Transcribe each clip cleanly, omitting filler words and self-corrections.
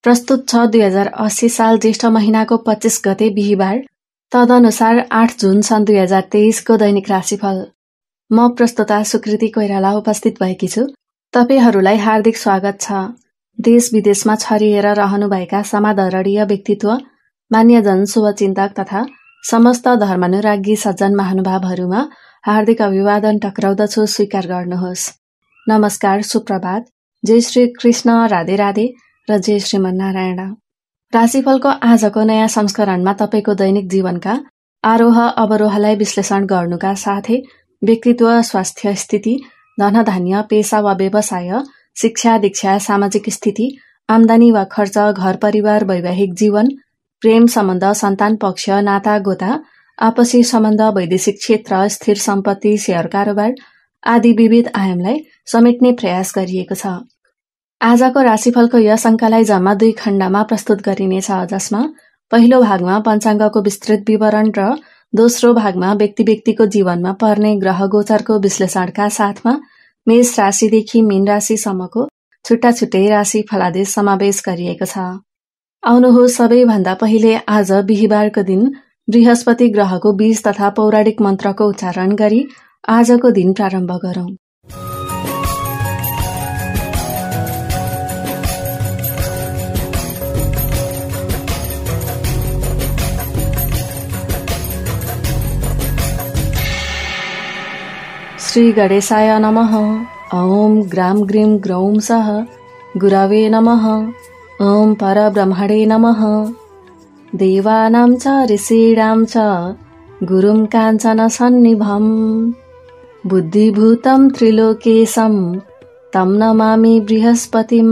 प्रस्तुत छ 2080 साल ज्येष्ठ महिनाको 25 गते बिहीबार, तदनुसार 8 जुन सन् 2023 को दैनिक राशिफल। म प्रस्तुता सुकृति कोइराला उपस्थित भएकी छु। तपाईहरूलाई हार्दिक स्वागत छ। देश विदेशमा छरिएर रहनुभएका समादरणीय व्यक्तित्व, मान्यजन, शुभचिन्तक तथा समस्त धर्मानुरागी सज्जन महानुभावहरूमा हार्दिक अभिवादन टक्राउँदछु, स्वीकार गर्नुहोस्। नमस्कार, सुप्रभात, जय श्री कृष्ण, राधे राधे र जय श्रीमन्नारायण। राशिफलको आजको नयाँ संस्करणमा तपाईको दैनिक जीवनका आरोह अवरोहलाई विश्लेषण गर्नुका साथै व्यक्तित्व, स्वास्थ्य स्थिति, धनधान्य, पेशा वा व्यवसाय, शिक्षा दीक्षा, सामाजिक स्थिति, आम्दानी वा खर्च, घर परिवार, वैवाहिक जीवन, प्रेम सम्बन्ध, सन्तान पक्ष, नाता गोता, आपसी सम्बन्ध, वैदेशिक क्षेत्र, स्थिर सम्पत्ति, शेयर कारोबार आदि विविध आयामलाई समेट्ने प्रयास गरिएको छ। आजको राशिफलको यस अङ्कलाई जम्मा 2 खण्डमा प्रस्तुत गरिनेछ, जसमा पहिलो भागमा पञ्चाङ्गको विस्तृत विवरण र दोस्रो भागमा व्यक्तिको जीवनमा पर्ने ग्रह गोचरको विश्लेषणका साथमा मेष राशिदेखि मीन राशिसम्मको छुट्टा छुट्टै राशि फलादेश समावेश गरिएको छ। आउनुहोस् सबैभन्दा पहिले आज बिहीबारको दिन बृहस्पति ग्रहको बीज तथा पौराणिक मन्त्रको उच्चारण गरी आजको दिन प्रारम्भ गरौं। श्री गणेशाय नमः। ओम ग्राम ग्रीम ग्रौं सः गुरवे नमः। ओम परब्रह्मणे नमः। देवानां च ऋषीणां च गुरुं काञ्चन सन्निभं बुद्धिभूतं त्रिलोकेशं तं नमामि बृहस्पतिं।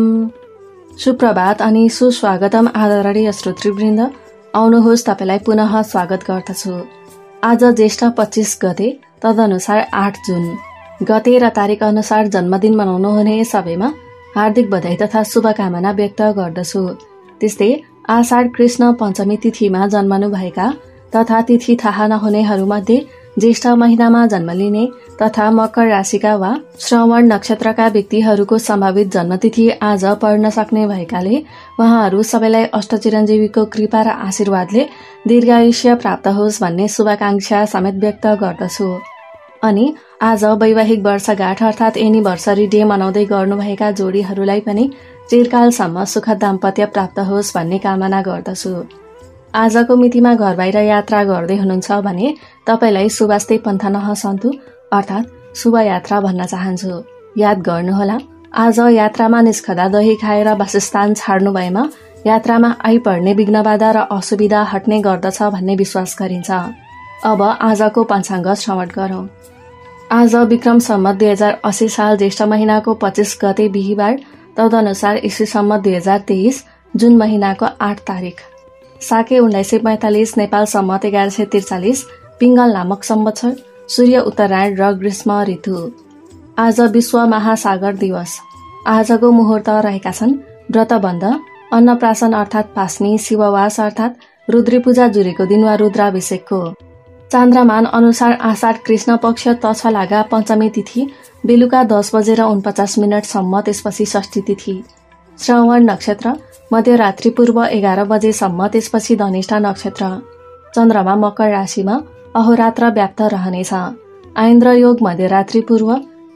सुप्रभात अनि सुस्वागतम आदरणीय श्रोतृवृन्द। आउनुहोस् तपाईलाई पुनः स्वागत गर्दछु। आज ज्येष्ठ 25 गते, तदनुसार 8 जुन गते र तारिक अनुसार जन्मदिन मनाउनुहुने सबैमा हार्दिक बधाई तथा शुभकामना व्यक्त गर्दछु। त्यस्तै आषाढ कृष्ण पञ्चमी तिथिमा जन्मनुभएका तथा तिथि थाहा नहुनेहरूमध्ये ज्येष्ठ महिनामा जन्म लिने तथा मकर राशिका वा श्रवण नक्षत्रका व्यक्तिहरूको सम्भावित जन्मतिथि आज पर्न सक्ने भएकाले उहाँहरू सबैलाई अष्टचिरञ्जीवीको कृपा र आशीर्वादले दीर्घायुष्य प्राप्त होस् भन्ने शुभकांक्षा समेत व्यक्त गर्दछु। अनि आज वैवाहिक वर्षगाँठ अर्थात् एनिभर्सरी डे मनाउँदै गर्नुभएका जोडीहरूलाई पनि चिरकालसम्म सुखद दाम्पत्य प्राप्त होस् भन्ने कामना गर्दछु। आजको मितिमा घर बाहिर यात्रा गर्दै हुनुहुन्छ भने तपाईलाई शुभास्ते पन्थ नहसन्तु अर्थात् शुभ यात्रा भन्न चाहन्छु। याद गर्नुहोला, आज यात्रामा निस्कदा दही खाएर वासस्थान छाड्नु भएमा यात्रामा आइपर्ने विघ्न बाधा र असुविधा हट्ने गर्दछ भन्ने विश्वास गरिन्छ। अब आजको पञ्चाङ्ग श्रवण गरौं। आज विक्रम सम्मत 2080 साल ज्येष्ठ महिनाको 25 गते बिहीबार, तदनुसार ईस्वी सम्मत 2023 जुन महिनाको 8 तारिक, साके 1945 नेपाल सम्मत 1143 पिङ्गल नामक संवत्सर, सूर्य उत्तरायण र ग्रीष्म ऋतु। आज विश्व महासागर दिवस। आजको मुहुर्त रहेका छन् व्रतबन्ध, अन्नप्राशन अर्थात् पास्नी, शिववास अर्थात् रुद्री पूजा जुरेको दिन वा रुद्राभिषेकको। चान्द्रमान अनुसार आषाढ कृष्ण पक्ष तछलागा पञ्चमी तिथि बेलुका 10:49 सम्म, त्यसपछि षष्ठी तिथि। श्रवण नक्षत्र मध्यरात्रि पूर्व 11 बजेसम्म, त्यसपछि धनिष्ठा नक्षत्र। चन्द्रमा मकर राशिमा अहोरात्र व्याप्त रहनेछ। आइन्द्र योग मध्यरात्रि पूर्व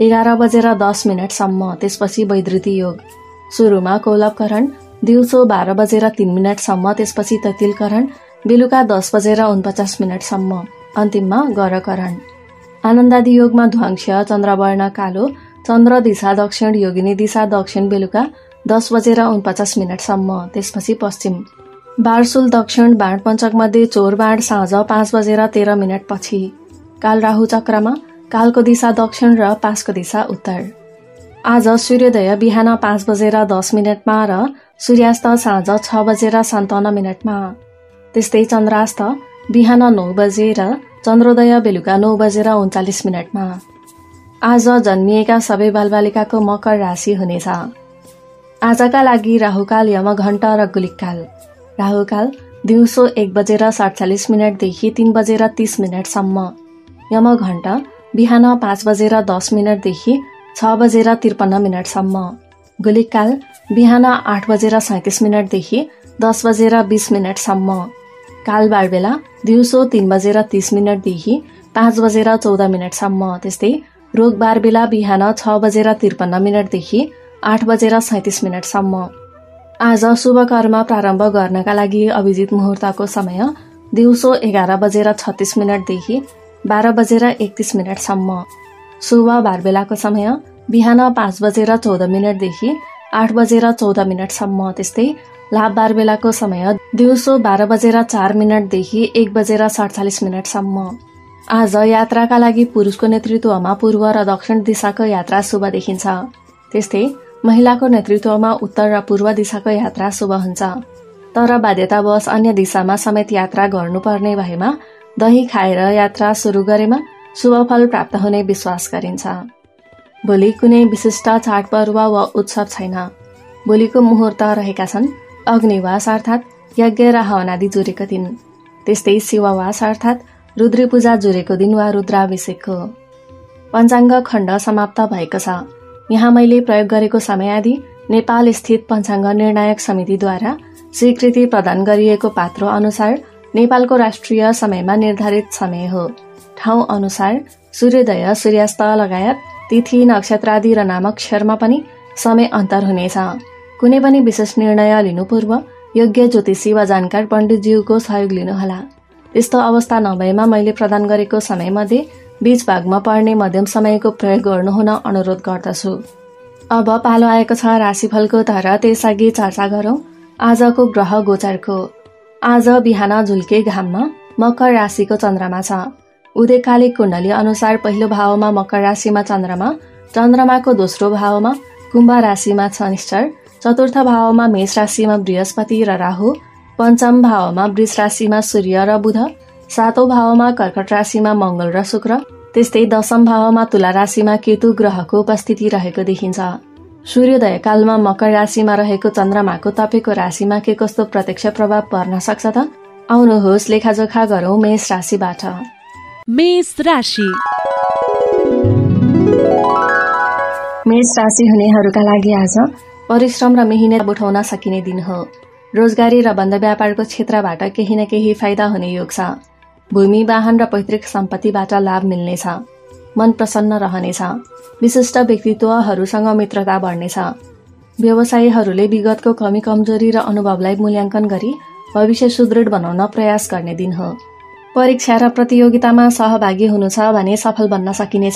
11:10 सम्म, त्यसपछि वैद्युति योग। सुरुमा कोलभकरण दिउँसो 12:03 सम्म, त्यसपछि तैतिलकरण बेलुका 10:49 सम्म, अन्तिममा गरकरण। आनन्दादि योगमा ध्वांश चन्द्रवर्ण कालो, चन्द्र दिशा दक्षिण, योगिनी दिशा दक्षिण बेलुका 10:49 सम्म, त्यसपछि पश्चिम। बारसुल दक्षिण, बाण पञ्चक मध्ये चोर बाण साँझ 5:13 पछि। काल राहु चक्रमा कालको दिशा दक्षिण र पासको दिशा उत्तर। आज सूर्योदय बिहान 5:10 र सूर्यास्त साँझ 6:57 त्यस्तै चन्द्रास्त बिहान 9 बजे र चन्द्रोदय बेलुका 9:39 आज जन्मिएका सबै बालबालिकाको मकर राशि हुनेछ। आजका लागि राहुकाल, यमघण्ट र गुलिककाल। राहुकाल दिउँसो 1:47 देखि 3:30 सम्म। यमघण्ट बिहान 5:10 देखि 6:53 सम्म। गुलिककाल बिहान 8:37 10 बजेर 20 मिनटसम्म। कालबार बेला दिउँसो 3:30 5 बजेर 14 मिनटसम्म। त्यस्तै रोगबार बेला बिहान 6:53 8 बजेर 37 मिनटसम्म। आज शुभ कर्म प्रारम्भ गर्नका लागि अभिजित मुहुर्तको समय दिउँसो 11:36 12:31 शुभ बार बेलाको समय बिहान 5:14 8 बजेर 14 मिनटसम्म। त्यस्तै लाभ बार बेलाको समय दिउँसो 12:04 1:47 मिनटसम्म। आज यात्राका लागि पुरुषको नेतृत्वमा पूर्व र दक्षिण दिशाको यात्रा शुभ देखिन्छ। त्यस्तै महिलाको नेतृत्वमा उत्तर र पूर्व दिशाको यात्रा शुभ हुन्छ। तर बाध्यतावश अन्य दिशामा समेत यात्रा गर्नुपर्ने भएमा दही खाएर यात्रा सुरु गरेमा शुभ फल प्राप्त हुने विश्वास गरिन्छ। भोलि कुनै विशिष्ट चाडपर्व वा उत्सव छैन। भोलिको मुहुर्त रहेका छन् अग्निवास अर्थात् यज्ञ र हवनादि जुरेको दिन। त्यस्तै शिववास अर्थात् रुद्री पूजा जुरेको दिन वा रुद्राभिषेकको। पञ्चाङ्ग खण्ड समाप्त भएको छ। यहाँ मैले प्रयोग गरेको समय आदि नेपाल स्थित पञ्चाङ्ग निर्णायक समितिद्वारा स्वीकृति प्रदान गरिएको पात्रो अनुसार नेपालको राष्ट्रिय समयमा निर्धारित समय हो। ठाउँ अनुसार सूर्योदय सूर्यास्त लगायत तिथि नक्षत्रादि र नामाक्षरमा पनि समय अन्तर हुनेछ। कुनै पनि विशेष निर्णय लिनु पूर्व योग्य ज्योतिषी वा जानकार पण्डितज्यूको सहयोग लिनुहोला। त्यस्तो अवस्था नभएमा मैले प्रदान गरेको समयमध्ये बीच भागमा पर्ने मध्यम समयको प्रयोग गर्नुहुन अनुरोध गर्दछु। अब पालो आएको छ राशिफलको, तर त्यसअघि चर्चा गरौं आजको ग्रह गोचरको। आज बिहान झुल्के घाममा मकर राशिको चन्द्रमा छ। उदयकालिक कुण्डली अनुसार पहिलो भावमा मकर राशिमा चन्द्रमा, चन्द्रमाको दोस्रो भावमा कुम्भ राशिमा शनिश्चर, चतुर्थ भावमा मेष राशिमा बृहस्पति र राहु, पञ्चम भावमा वृष राशिमा सूर्य र बुध, सातौं भावमा कर्कट राशिमा मंगल र शुक्र, त्यस्तै दशम भावमा तुला राशिमा केतु ग्रहको उपस्थिति रहेको देखिन्छ। सूर्योदय कालमा मकर राशिमा रहेको चन्द्रमाको तपाईको राशिमा के कस्तो प्रत्यक्ष प्रभाव पर्न सक्छ त आउनुहोस् लेखाजोखा गरौं मेष राशिबाट। मेष राशि। मेष राशि हुनेहरूका लागि आज परिश्रम र मेहनत उठाउन सकिने दिन हो। रोजगारी र बन्द व्यापारको क्षेत्रबाट केही न केही फाइदा हुने योग छ। भूमि, वाहन र पैतृक सम्पत्तिबाट लाभ मिल्नेछ। मन प्रसन्न रहनेछ। विशिष्ट व्यक्तित्वहरूसँग मित्रता बढ्नेछ। व्यवसायीहरूले विगतको कमी कमजोरी र अनुभवलाई मूल्याङ्कन गरी भविष्य सुदृढ बनाउन प्रयास गर्ने दिन हो। परीक्षा र प्रतियोगितामा सहभागी हुनु छ भने सफल बन्न सकिनेछ।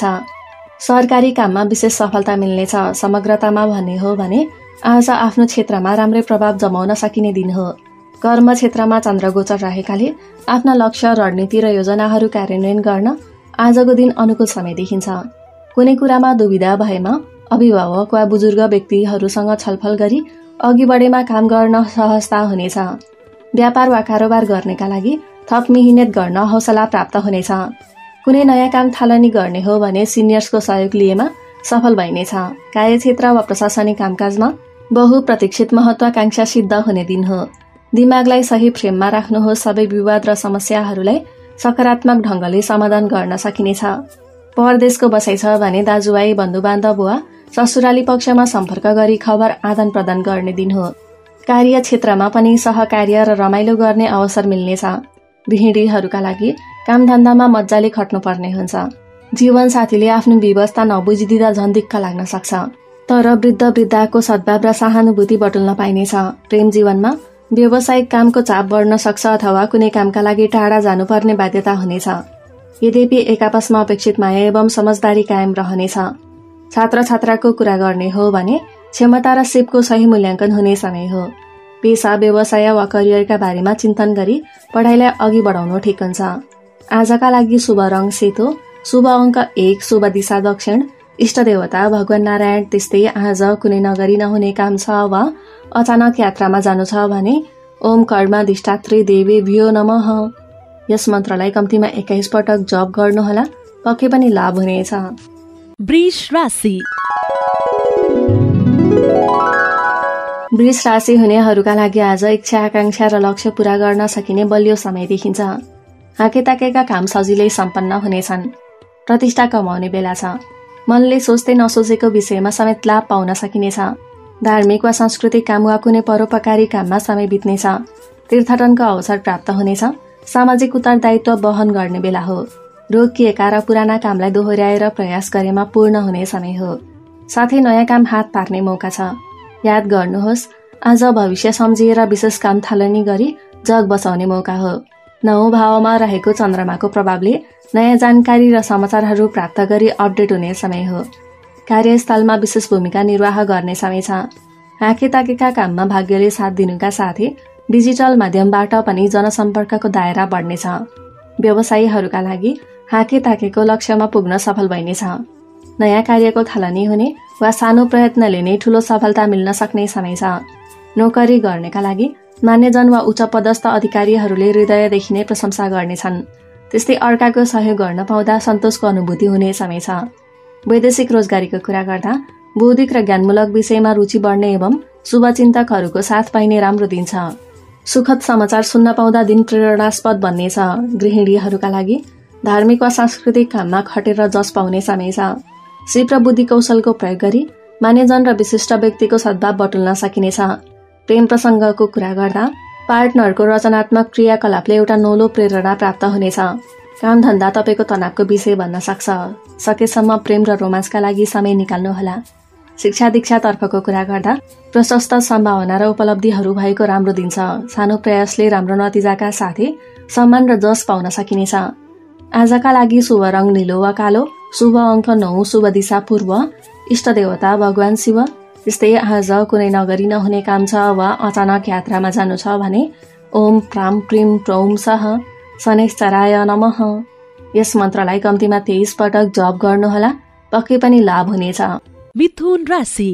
सरकारी काममा विशेष सफलता मिल्नेछ। समग्रतामा भन्ने हो भने आज आफ्नो क्षेत्रमा राम्रै प्रभाव जमाउन सकिने दिन हो। कर्म क्षेत्रमा चन्द्रगोचर रहेकाले आफ्ना लक्ष्य, रणनीति र योजनाहरू कार्यान्वयन गर्न आजको दिन अनुकूल समय देखिन्छ। कुनै कुरामा दुविधा भएमा अभिभावक वा बुजुर्ग व्यक्तिहरूसँग छलफल गरी अघि बढेमा काम गर्न सहजता हुनेछ। व्यापार वा कारोबार गर्नेका लागि थप मेहनत गर्न हौसला प्राप्त हुनेछ। कुनै नयाँ काम थालनी गर्ने हो भने सिनियर्सको सहयोग लिएमा सफल भइनेछ। कार्यक्षेत्र वा प्रशासनिक कामकाजमा बहुप्रतीक्षित महत्वाकांक्षा सिद्ध हुने दिन हो। दिमागलाई सही फ्रेममा राख्नुहोस्। सबै विवाद र समस्याहरूलाई सकारात्मक ढंगले समाधान गर्न सकिनेछ। परदेशको बसाइ छ भने दाजुभाइ, बन्धुबान्धव वा ससुराली पक्षमा सम्पर्क गरी खबर आदान प्रदान गर्ने दिन हो। कार्य क्षेत्रमा पनि सहकार्य र रमाइलो गर्ने अवसर मिल्नेछ। गृहिणीहरूका लागि कामधन्दामा मजाले खट्नुपर्ने हुन्छ। जीवन साथीले आफ्नो व्यवस्था नबुझिदिँदा झन् दिक्क लाग्न सक्छ। तर वृद्ध वृद्धाको सद्भाव र सहानुभूति बटुल्न पाइनेछ। प्रेम जीवनमा व्यावसायिक कामको चाप बढ्न सक्छ अथवा कुनै कामका लागि टाढा जानुपर्ने बाध्यता हुनेछ। यद्यपि एक आपसमा अपेक्षित माया एवं समझदारी कायम रहनेछ। छात्र छात्राको कुरा गर्ने हो भने क्षमता र सिपको सही मूल्याङ्कन हुने समय हो। पेसा, व्यवसाय वा करियरका बारेमा चिन्तन गरी पढाइलाई अघि बढाउनु ठिक हुन्छ। आजका लागि शुभ रङ सेतो, शुभ अङ्क 1, शुभ दिशा दक्षिण, इष्ट देवता भगवान नारायण। त्यस्तै आज कुनै नगरी नहुने काम छ वा अचानक यात्रामा जानु छ भने ओम कर्माधिष्ठात्री देवी भ्यो नमः यस मन्त्रलाई कम्तीमा 21 पटक जप गर्नुहोला, पक्कै पनि लाभ हुनेछ। वृष राशि। वृष राशि हुनेहरूका लागि आज इच्छा, आकांक्षा र लक्ष्य पूरा गर्न सकिने बलियो समय देखिन्छ। हाकेताकेका काम सजिलै सम्पन्न हुनेछन्। प्रतिष्ठा कमाउने बेला छ। मनले सोच्दै नसोचेको विषयमा समेत लाभ पाउन सकिनेछ। धार्मिक वा सांस्कृतिक काम वा कुनै परोपकारी काममा समय बित्नेछ। तीर्थाटनको अवसर प्राप्त हुनेछ। सामाजिक उत्तरदायित्व वहन गर्ने बेला हो। रोकिएका र पुराना कामलाई दोहोर्याएर प्रयास गरेमा पूर्ण हुने समय हो। साथै नयाँ काम हात पार्ने मौका छ। याद गर्नुहोस्, आज भविष्य सम्झिएर विशेष काम थालनी गरी जग बचाउने मौका हो। 9 भावमा रहेको चन्द्रमाको प्रभावले नयाँ जानकारी र समाचारहरू प्राप्त गरी अपडेट हुने समय हो। कार्यस्थलमा विशेष भूमिका निर्वाह गर्ने समय छ। आँखे ताकेका काममा भाग्यले साथ दिनुका साथै डिजिटल माध्यमबाट पनि जनसम्पर्कको दायरा बढ्नेछ। व्यवसायीहरूका लागि हाँके ताकेको लक्ष्यमा पुग्न सफल बन्नेछ। नयाँ कार्यको थालनी हुने वा सानो प्रयत्नले नै ठूलो सफलता मिल्न सक्ने समय छ। नोकरी गर्नेका लागि मान्यजन वा उच्च पदस्थ अधिकारीहरूले हृदयदेखि नै प्रशंसा गर्नेछन्। त्यस्तै अर्काको सहयोग गर्न पाउँदा सन्तोषको अनुभूति हुने समय छ। वैदेशिक रोजगारीको कुरा गर्दा बौद्धिक र ज्ञानमूलक विषयमा रुचि बढ्ने एवं शुभचिन्तकहरूको साथ पाइने राम्रो दिन छ। सुखद समाचार सुन्न पाउँदा दिन प्रेरणास्पद बन्नेछ। गृहिणीहरूका लागि धार्मिक वा सांस्कृतिक काममा खटेर जस पाउने समय छ। सिप र बुद्धि कौशलको प्रयोग गरी मान्यजन र विशिष्ट व्यक्तिको सद्भाव बटुल्न सकिनेछ। प्रेम प्रसङ्गको कुरा गर्दा पार्टनरको रचनात्मक क्रियाकलापले एउटा नौलो प्रेरणा प्राप्त हुनेछ। कामधन्दा तपाईँको तनावको विषय बन्न सक्छ। सकेसम्म प्रेम र रोमान्सका लागि समय निकाल्नुहोला। शिक्षा दीक्षातर्फको कुरा गर्दा प्रशस्त सम्भावना र उपलब्धिहरू भएको राम्रो दिन छ। सानो प्रयासले राम्रो नतिजाका साथै सम्मान र जस पाउन सकिनेछ। आजका लागि शुभ रङ नीलो वा कालो, शुभ अङ्क 9, शुभ दिशा पूर्व, इष्ट देवता भगवान शिव। त्यस्तै आज कुनै नगरी नहुने काम छ वा अचानक यात्रामा जानु छ भने ओम प्राम प्रिम प्रौम सह शनैश्चराय नमः यस मन्त्रलाई कम्तीमा 23 पटक जप गर्नुहोला। पक्कै पनि लाभ हुनेछ। मिथुन राशि।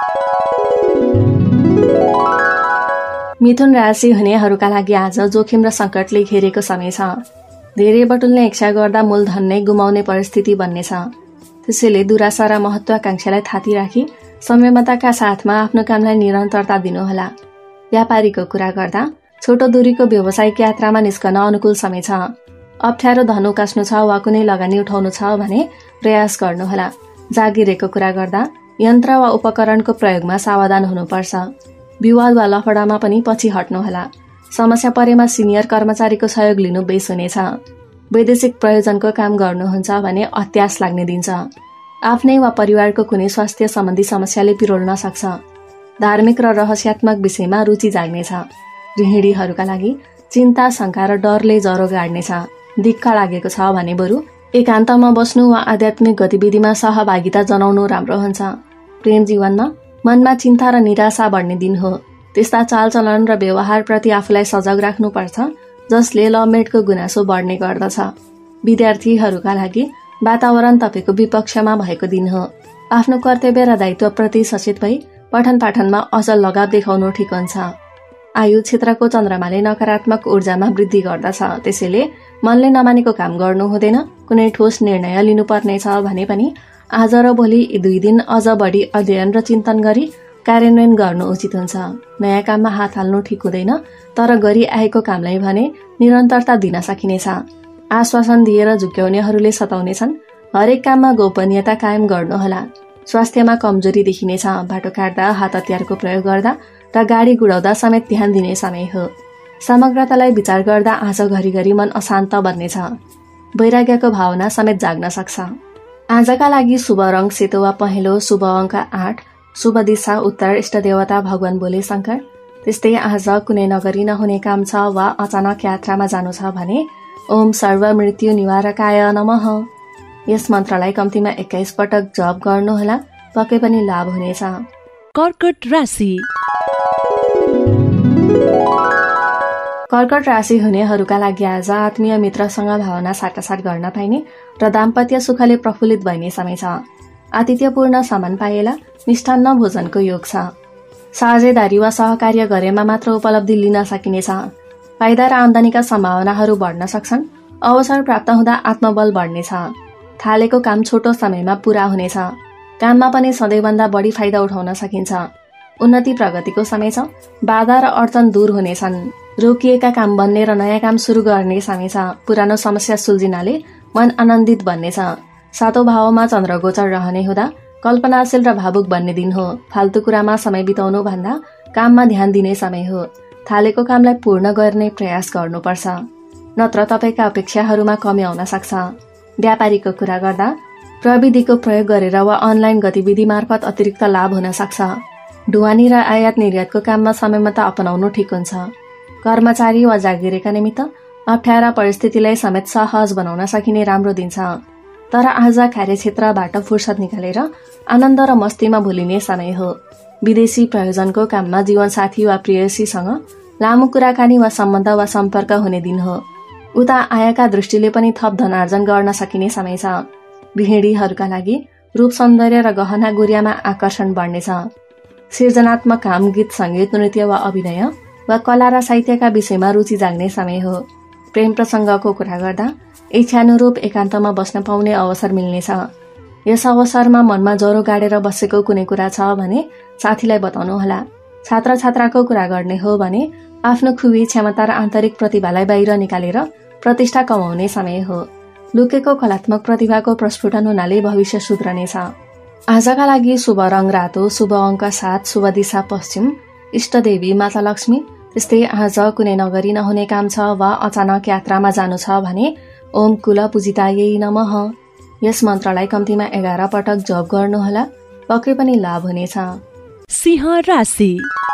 मिथुन राशि हुनेहरूका लागि आज जोखिम र संकटले घेरेको समय छ। धेरै बटुल्ने इच्छा गर्दा मूलधन नै गुमाउने परिस्थिति बन्नेछ। त्यसैले दुराशा र महत्वाकांक्षालाई थाती राखी संयमताका साथमा आफ्नो कामलाई निरन्तरता दिनुहोला। व्यापारीको कुरा गर्दा छोटो दूरीको व्यावसायिक यात्रामा निस्कन अनुकूल समय छ। अप्ठ्यारो धन उकास्नु छ वा कुनै लगानी उठाउनु छ भने प्रयास गर्नुहोला। जागिरेको कुरा गर्दा यन्त्र वा उपकरणको प्रयोगमा सावधान हुनुपर्छ। विवाद वा लफडामा पनि पछि हट्नुहोला। समस्या परेमा सिनियर कर्मचारीको सहयोग लिनु बेस हुनेछ। वैदेशिक प्रयोजनको काम गर्नुहुन्छ भने अत्यास लाग्ने दिन छ। आफ्नै वा परिवारको कुनै स्वास्थ्य सम्बन्धी समस्याले पिरोल्न सक्छ। धार्मिक र रहस्यात्मक विषयमा रुचि जाग्नेछ। गृहिणीहरूका लागि चिन्ता, शङ्का र डरले जरो गाड्नेछ। दिक्क लागेको छ भने बरु एकान्तमा बस्नु वा आध्यात्मिक गतिविधिमा सहभागिता जनाउनु राम्रो हुन्छ। प्रेम जीवनमा मनमा चिन्ता र निराशा बढ्ने दिन हो। त्यस्ता चालचलन र व्यवहारप्रति आफूलाई सजग राख्नुपर्छ जसले लभमेटको गुनासो बढ्ने गर्दछ। विद्यार्थीहरूका लागि वातावरण तपाईँको विपक्षमा भएको दिन हो। आफ्नो कर्तव्य र दायित्वप्रति सचेत भई पठन पाठनमा अझ लगाव देखाउनु ठिक हुन्छ। आयु क्षेत्रको चन्द्रमाले नकारात्मक ऊर्जामा वृद्धि गर्दछ। त्यसैले मनले नमानेको काम गर्नु हुँदैन। कुनै ठोस निर्णय लिनुपर्नेछ भने पनि आज र भोलि यी 2 दिन अझ बढी अध्ययन र चिन्तन गरी कार्यान्वयन गर्नु उचित हुन्छ। नयाँ काममा हात हाल्नु ठिक हुँदैन, तर गरी आएको कामलाई भने निरन्तरता दिन सकिनेछ। आश्वासन दिएर झुक्याउनेहरूले सताउनेछन्। हरेक काममा गोपनीयता कायम गर्नुहोला। स्वास्थ्यमा कमजोरी देखिनेछ। बाटो काट्दा, हात हतियारको प्रयोग गर्दा र गाडी गुडाउँदा समेत ध्यान दिने समय हो। समग्रतालाई विचार गर्दा आज घरिघरि मन अशान्त बन्नेछ। वैराग्यको भावना समेत जाग्न सक्छ। आजका लागि शुभ रङ सेतो वा पहेँलो, शुभ अङ्क 8, शुभ दिशा उत्तर, इष्ट देवता भगवान भोले शङ्कर। त्यस्तै आज कुनै नगरी नहुने काम छ वा अचानक यात्रामा जानु छ भने ओम सर्व मृत्यु निवारकाय नमः यस मन्त्रलाई कम्तीमा 21 पटक जप गर्नुहोला। पक्कै पनि लाभ हुनेछ। कर्कट राशि। कर्कट राशि हुनेहरूका लागि आज आत्मीय मित्रसँग भावना साटासाट गर्न पाइने र दाम्पत्य सुखले प्रफुल्लित बन्ने समय छ। आतिथ्यपूर्ण सामान पाएला मिष्टान्न भोजनको योग छ। साझेदारी वा सहकार्य गरेमा मात्र उपलब्धि लिन सकिनेछ। फाइदा र आम्दानीका सम्भावनाहरू बढ्न सक्छन्। अवसर प्राप्त हुँदा आत्मबल बढ्नेछ। थालेको काम छोटो समयमा पूरा हुनेछ। काममा पनि सधैँभन्दा बढी फाइदा उठाउन सकिन्छ। उन्नति प्रगतिको समय छ। बाधा र अडचन दूर हुनेछन्। रोकिएका काम बन्ने र नयाँ काम सुरु गर्ने समय छ। पुरानो समस्या सुल्झिनाले मन आनन्दित बन्नेछ। 7औं भावमा चन्द्र गोचर रहने हुँदा कल्पनाशील र भावुक बन्ने दिन हो। फाल्तु कुरामा समय बिताउनु भन्दा काममा ध्यान दिने समय हो। थालेको कामलाई पूर्ण गर्ने प्रयास गर्नुपर्छ, नत्र तपाईँका अपेक्षाहरूमा कमी आउन सक्छ। व्यापारीको कुरा गर्दा प्रविधिको प्रयोग गरेर वा अनलाइन गतिविधि मार्फत अतिरिक्त लाभ हुन सक्छ। ढुवानी र आयात निर्यातको काममा संयमता अपनाउनु ठिक हुन्छ। कर्मचारी वा जागिरेका निमित्त अप्ठ्यारा परिस्थितिलाई समेत सहज बनाउन सकिने राम्रो दिन छ। तर आज कार्यक्षेत्रबाट फुर्सद निकालेर आनन्द र मस्तीमा भुलिने समय हो। विदेशी प्रयोजनको काममा जीवनसाथी वा प्रेयसीसँग लामो कुराकानी वा सम्बन्ध वा सम्पर्क हुने दिन हो। उता आएका दृष्टिले पनि थप धनार्जन गर्न सकिने समय छ। गृहिणीहरूका लागि रूप सौन्दर्य र गहना गुरियामा आकर्षण बढ्नेछ। सृजनात्मक काम, गीत सङ्गीत, नृत्य वा अभिनय वा कला र साहित्यका विषयमा रुचि जाग्ने समय हो। प्रेम प्रसङ्गको कुरा गर्दा इच्छानुरूप एकान्तमा बस्न पाउने अवसर मिल्नेछ। यस अवसरमा मनमा ज्वरो गाडेर बसेको कुनै कुरा छ भने साथीलाई बताउनुहोला। छात्र छात्राको कुरा गर्ने हो भने आफ्नो खुबी, क्षमता र आन्तरिक प्रतिभालाई बाहिर निकालेर प्रतिष्ठा कमाउने समय हो। लुकेको कलात्मक प्रतिभाको प्रस्फुटन हुनाले भविष्य सुध्रनेछ। आजका लागि शुभ रङ रातो, शुभ अङ्क 7, शुभ दिशा पश्चिम, इष्टदेवी माता लक्ष्मी। त्यस्तै आज कुनै नगरी नहुने काम छ वा अचानक यात्रामा जानु छ भने ओम कुल पूजितायै नमः यस मन्त्रलाई कम्तीमा 11 पटक जप गर्नुहोला, पक्कै पनि लाभ हुनेछ। सिंह राशि।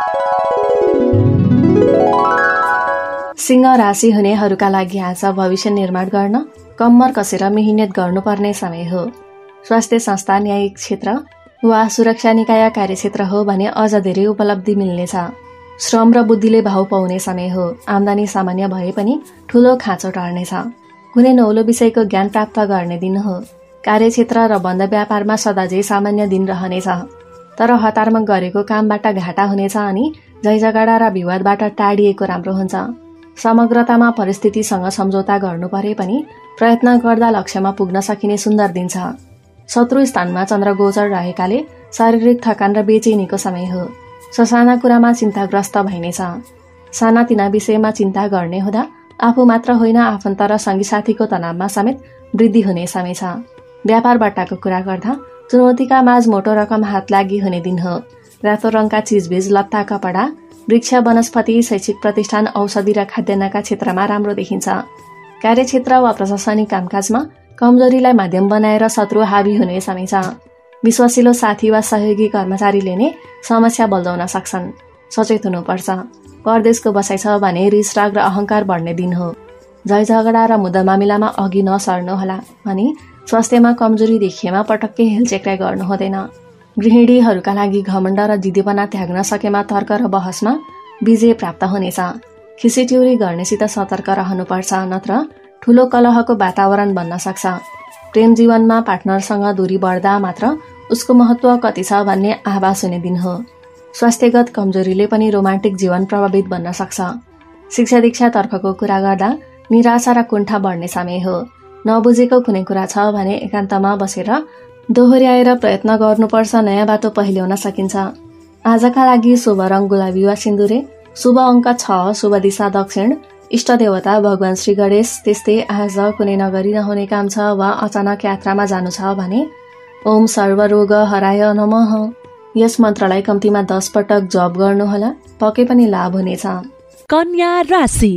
सिंह राशि हुनेहरूका लागि आज भविष्य निर्माण गर्न कम्मर कसेर मिहिनेत गर्नुपर्ने समय हो। स्वास्थ्य संस्था, न्यायिक क्षेत्र वा सुरक्षा निकाय कार्यक्षेत्र हो भने अझ धेरै उपलब्धि मिल्नेछ। श्रम र बुद्धिले भाव पाउने समय हो। आम्दानी सामान्य भए पनि ठूलो खाँचो टार्नेछ। कुनै नौलो विषयको ज्ञान प्राप्त गर्ने दिन हो। कार्यक्षेत्र र बन्द व्यापारमा सदाझै सामान्य दिन रहनेछ। तर हतारमा गरेको कामबाट घाटा हुनेछ अनि झैझगडा र विवादबाट टाढिएको राम्रो हुन्छ। समग्रतामा परिस्थितिसँग सम्झौता गर्नु परे पनि प्रयत्न गर्दा लक्ष्यमा पुग्न सकिने सुन्दर दिन छ। शत्रु स्थानमा चन्द्र गोचर रहेकाले शारीरिक थकान र बेचैनीको समय हो। ससाना कुरामा चिन्ताग्रस्त भइनेछ। सानातिना विषयमा चिन्ता गर्ने हुँदा आफू मात्र होइन आफन्त र सङ्गी साथीको तनावमा समेत वृद्धि हुने समय छ। व्यापारबट्टाको कुरा गर्दा चुनौतीका माझ मोटो रकम हात लागि हुने दिन हो। रातो रङका चिजबिज, लत्ता, कपडा, वृक्ष, वनस्पति, शैक्षिक प्रतिष्ठान, औषधि र खाद्यान्नका क्षेत्रमा राम्रो देखिन्छ। कार्यक्षेत्र वा प्रशासनिक कामकाजमा कमजोरीलाई माध्यम बनाएर शत्रु हावी हुने समय छ। विश्वासिलो साथी वा सहयोगी कर्मचारीले नै समस्या बल्झाउन सक्छन्, सचेत हुनुपर्छ। परदेशको बसाइ छ भने रिस राग र अहंकार बढ्ने दिन हो। झैझगडा र मुद्दा मामिलामा अघि नसर्नुहोला अनि स्वास्थ्यमा कमजोरी देखिएमा पटक्कै हेलचेक्राइ गर्नु हुँदैन। गृहिणीहरूका लागि घमण्ड र जिद्दीपना त्याग्न सकेमा तर्क र बहसमा विजय प्राप्त हुनेछ। खिसिट्युरी गर्नेसित सतर्क रहनुपर्छ, नत्र ठूलो कलहको वातावरण बन्न सक्छ। प्रेम जीवनमा पार्टनरसँग दूरी बढ्दा मात्र उसको महत्व कति छ भन्ने आभास हुने दिन हो। स्वास्थ्यगत कमजोरीले पनि रोमान्टिक जीवन प्रभावित बन्न सक्छ। शिक्षा दीक्षा तर्फको कुरा गर्दा निराशा र कुण्ठा बढ्ने समय हो। नबुझेको कुनै कुरा छ भने एकान्तमा बसेर दोहोर्याएर प्रयत्न गर्नुपर्छ, नयाँ बाटो पहिल्याउन सकिन्छ। आजका लागि शुभ रङ गुलाबी वा सिन्दुरे, शुभ अङ्क 6, शुभ दिशा दक्षिण, इष्ट देवता भगवान श्री गणेश। त्यस्तै आज कुनै नगरी नहुने काम छ वा अचानक यात्रामा जानु छ भने ओम सर्वरोग हराय नमः यस मन्त्रलाई कम्तीमा 10 पटक जप गर्नुहोला, पक्कै पनि लाभ हुनेछ। कन्या राशि।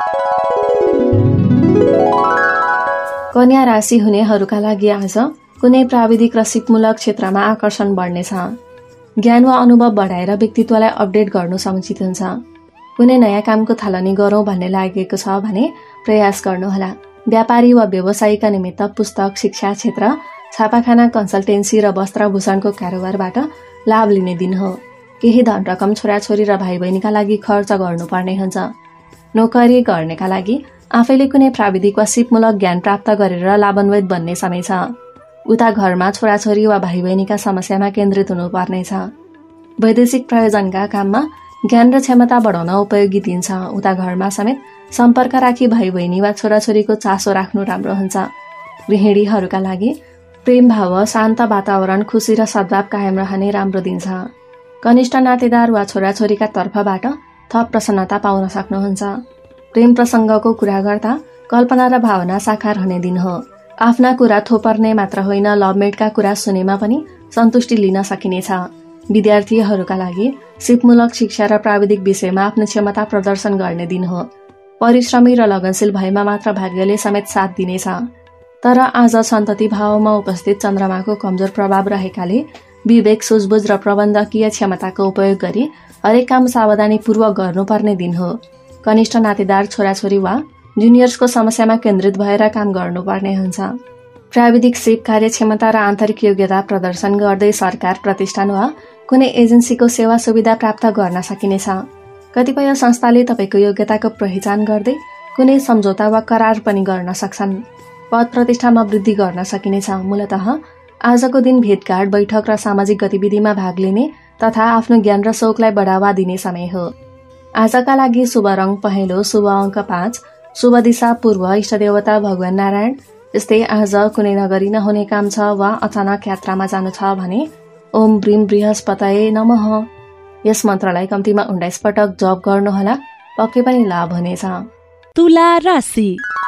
कन्या राशि हुनेहरूका लागि आज कुनै प्राविधिक र सिपमूलक क्षेत्रमा आकर्षण बढ्नेछ। ज्ञान वा अनुभव बढाएर व्यक्तित्वलाई अपडेट गर्नु समुचित हुन्छ। कुनै नयाँ कामको थालनी गरौँ भन्ने लागेको छ भने प्रयास गर्नुहोला। व्यापारी वा व्यवसायीका निमित्त पुस्तक, शिक्षा क्षेत्र, छापाखाना, कन्सल्टेन्सी र वस्त्रभूषणको कारोबारबाट लाभ लिने दिन हो। केही धन रकम छोराछोरी र भाइ बहिनीका लागि खर्च गर्नुपर्ने हुन्छ। नोकरी गर्नेका लागि आफैले कुनै प्राविधिक वा सिपमूलक ज्ञान प्राप्त गरेर लाभान्वित बन्ने समय छ। उता घरमा छोराछोरी वा भाइ बहिनीका समस्यामा केन्द्रित हुनुपर्नेछ। वैदेशिक प्रयोजनका काममा ज्ञान र क्षमता बढाउन उपयोगी दिन छ। उता घरमा समेत सम्पर्क राखी भाइ बहिनी वा छोराछोरीको चासो राख्नु राम्रो हुन्छ। गृहिणीहरूका लागि प्रेम भाव, शान्त वातावरण, खुसी र सद्भाव कायम रहने राम्रो दिन छ। कनिष्ठ नातेदार वा छोराछोरीका तर्फबाट थप प्रसन्नता पाउन सक्नुहुन्छ। प्रेम प्रसङ्गको कुरा गर्दा कल्पना र भावना साकार हुने दिन हो। आफ्ना कुरा थोपर्ने मात्र होइन, लभमेटका कुरा सुनेमा पनि सन्तुष्टि लिन सकिनेछ। विद्यार्थीहरूका लागि सिपमूलक शिक्षा र प्राविधिक विषयमा आफ्नो क्षमता प्रदर्शन गर्ने दिन हो। परिश्रमी र लगनशील भएमा मात्र भाग्यले समेत साथ दिनेछ। तर आज सन्तति भावमा उपस्थित चन्द्रमाको कमजोर प्रभाव रहेकाले विवेक, सुझबुझ र प्रबन्धकीय क्षमताको उपयोग गरी हरेक काम सावधानीपूर्वक गर्नुपर्ने दिन हो। कनिष्ठ नातेदार, छोराछोरी वा जुनियर्सको समस्यामा केन्द्रित भएर काम गर्नुपर्ने हुन्छ। प्राविधिक सिप कार्यक्षमता र आन्तरिक योग्यता प्रदर्शन गर्दै सरकार, प्रतिष्ठान वा कुनै एजेन्सीको सेवा सुविधा प्राप्त गर्न सकिनेछ। कतिपय संस्थाले तपाईँको योग्यताको पहिचान गर्दै कुनै सम्झौता वा करार पनि गर्न सक्छन्। पद प्रतिष्ठामा वृद्धि गर्न सकिनेछ। मूलतः आजको दिन भेटघाट, बैठक र सामाजिक गतिविधिमा भाग लिने तथा आफ्नो ज्ञान र शौकलाई बढावा दिने समय हो। आजका लागि शुभ रङ पहेँलो, शुभ अङ्क 5, शुभ दिशा पूर्व, इष्टदेवता भगवान नारायण। यस्तै आज कुनै नगरी नहुने काम छ वा अचानक यात्रामा जानु छ भने ओम ब्रीम बृहस्पतये नमः यस मन्त्रलाई कम्तीमा 19 पटक जप गर्नुहोला, पक्कै पनि लाभ हुनेछ। तुला राशि।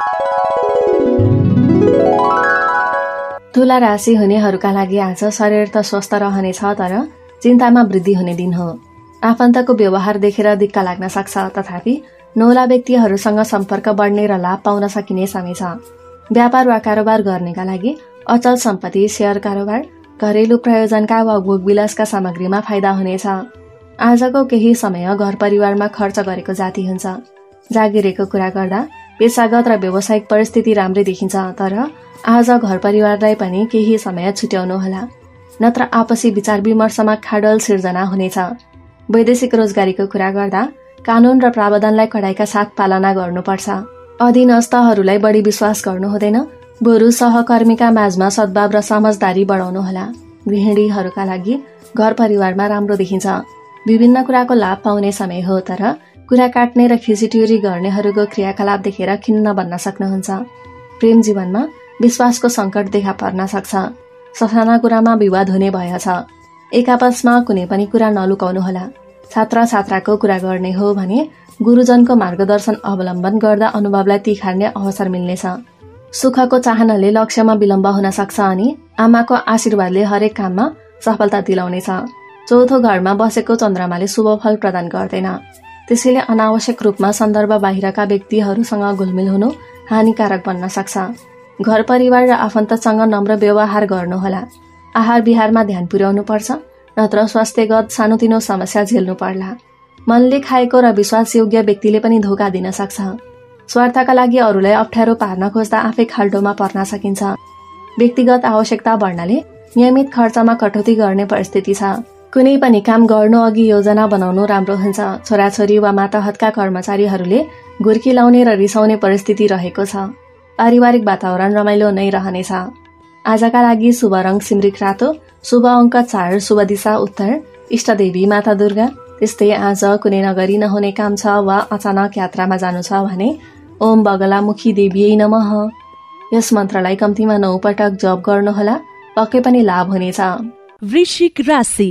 तुला राशि हुनेहरूका लागि आज शरीर त स्वस्थ रहनेछ, तर चिन्तामा वृद्धि हुने दिन हो। आफन्तको व्यवहार देखेर दिक्क लाग्न सक्छ, तथापि नौला व्यक्तिहरूसँग सम्पर्क बढ्ने र लाभ पाउन सकिने समय छ। व्यापार वा कारोबार गर्नेका लागि अचल सम्पत्ति, शेयर कारोबार, घरेलु प्रयोजनका वा भोगविलासका सामग्रीमा फाइदा हुनेछ। आजको केही समय घर परिवारमा खर्च गरेको जाति हुन्छ। जागिरेको कुरा गर्दा पेसागत र व्यावसायिक परिस्थिति राम्रै देखिन्छ, तर आज घर परिवारलाई पनि केही समय छुट्याउनुहोला, नत्र आपसी विचार विमर्शमा खाडल सिर्जना हुनेछ। वैदेशिक रोजगारीको कुरा गर्दा कानून र प्रावधानलाई कडाइका साथ पालना गर्नुपर्छ। अधीनस्थहरूलाई बढी विश्वास गर्नु हुँदैन। बरु सहकर्मीका माझमा सद्भाव र समझदारी बढाउनुहोला। गृहिणीहरूका लागि घर परिवारमा राम्रो देखिन्छ। विभिन्न कुराको लाभ पाउने समय हो, तर कुरा काट्ने र खिचिट्युरी गर्नेहरूको क्रियाकलाप देखेर खिन्न बन्न सक्नुहुन्छ। प्रेम जीवनमा विश्वासको संकट देखा पर्न सक्छ। ससाना कुरामा विवाद हुने भय छ। एक आपसमा कुनै पनि कुरा नलुकाउनुहोला। छात्र छात्राको कुरा गर्ने हो भने गुरुजनको मार्गदर्शन अवलम्बन गर्दा अनुभवलाई तिखार्ने अवसर मिल्नेछ। सुखको चाहनाले लक्ष्यमा विलम्ब हुन सक्छ अनि आमाको आशीर्वादले हरेक काममा सफलता दिलाउनेछ। चौथो घरमा बसेको चन्द्रमाले शुभ फल प्रदान गर्दैन। त्यसैले अनावश्यक रूपमा सन्दर्भ बाहिरका व्यक्तिहरूसँग घुलमिल हुनु हानिकारक बन्न सक्छ। घर परिवार र आफन्तसँग नम्र व्यवहार गर्नुहोला। आहार विहारमा ध्यान पुर्याउनु पर्छ, नत्र स्वास्थ्यगत सानोतिनो समस्या झेल्नु पर्ला। मनले खाएको र विश्वासयोग्य व्यक्तिले पनि धोका दिन सक्छ। स्वार्थका लागि अरूलाई अप्ठ्यारो पार्न खोज्दा आफै खाल्डोमा पर्न सकिन्छ। व्यक्तिगत आवश्यकता बढ्नाले नियमित खर्चमा कटौती गर्ने परिस्थिति छ। कुनै पनि काम गर्नु अघि योजना बनाउनु राम्रो हुन्छ। छोराछोरी वा माताहतका कर्मचारीहरूले घुर्की लाउने र रिसाउने परिस्थिति रहेको छ। पारिवारिक वातावरण रमाइलो नै रहनेछ। आजका लागि शुभ रङ सिमरिक रातो, शुभ अङ्क 4, शुभ दिशा उत्तर, इष्टदेवी माता दुर्गा। त्यस्तै आज कुनै नगरी नहुने काम छ वा अचानक यात्रामा जानु छ भने ओम बगलामुखी देवीयै नमः यस मन्त्रलाई कम्तीमा 9 पटक जप गर्नुहोला, पक्कै पनि लाभ हुनेछ। वृश्चिक राशि।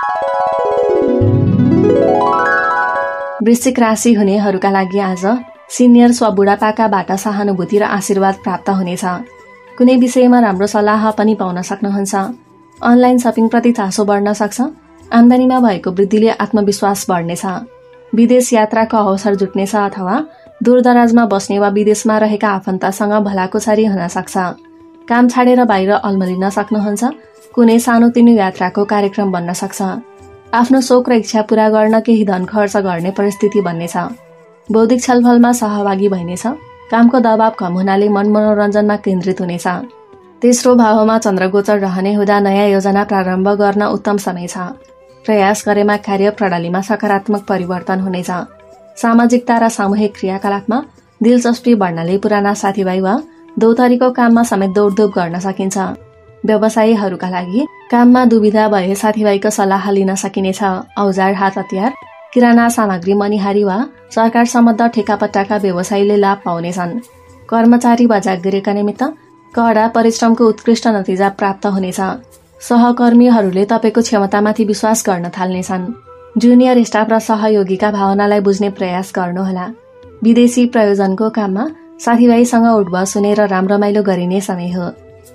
वृश्चिक राशि हुनेहरूका लागि आज सिनियर्स वा बुढापाकाबाट सहानुभूति र आशीर्वाद प्राप्त हुनेछ। कुनै विषयमा राम्रो सल्लाह पनि पाउन सक्नुहुन्छ। अनलाइन सपिङप्रति चासो बढ्न सक्छ। आम्दानीमा भएको वृद्धिले आत्मविश्वास बढ्नेछ। विदेश यात्राको अवसर जुट्नेछ अथवा दूरदराजमा बस्ने वा विदेशमा रहेका आफन्तसँग भलाकुसारी हुन सक्छ। काम छाडेर बाहिर अल्मलिन सक्नुहुन्छ। कुनै सानोतिनो यात्राको कार्यक्रम बन्न सक्छ। आफ्नो शोक र इच्छा पूरा गर्न केही धन खर्च गर्ने परिस्थिति बन्नेछ। बौद्धिक छलफलमा सहभागी भइनेछ। कामको दबाव कम हुनाले मन मनोरञ्जनमा केन्द्रित हुनेछ। तेस्रो भावमा चन्द्रगोचर रहने हुँदा नयाँ योजना प्रारम्भ गर्न उत्तम समय छ। प्रयास गरेमा कार्य प्रणालीमा सकारात्मक परिवर्तन हुनेछ। सामाजिकता र सामूहिक क्रियाकलापमा दिलचस्पी बढ्नाले पुराना साथीभाइ वा दौतारीको काममा समेत दौडधुप गर्न सकिन्छ। व्यवसायीहरूका लागि काममा दुविधा भए साथीभाइको सल्लाह लिन सकिनेछ। औजार, हात हतियार, किराना सामग्री, मनिहारी वा सरकार सम्बद्ध ठेकापट्टाका व्यवसायीले लाभ पाउनेछन्। कर्मचारी वा जागिरेका निमित्त कडा परिश्रमको उत्कृष्ट नतिजा प्राप्त हुनेछ। सहकर्मीहरूले तपाईँको क्षमतामाथि विश्वास गर्न थाल्नेछन्। जुनियर स्टाफ र सहयोगीका भावनालाई बुझ्ने प्रयास गर्नुहोला। विदेशी प्रयोजनको काममा साथीभाइसँग उठबस हुने र राम्रो रमाइलो गरिने समय हो।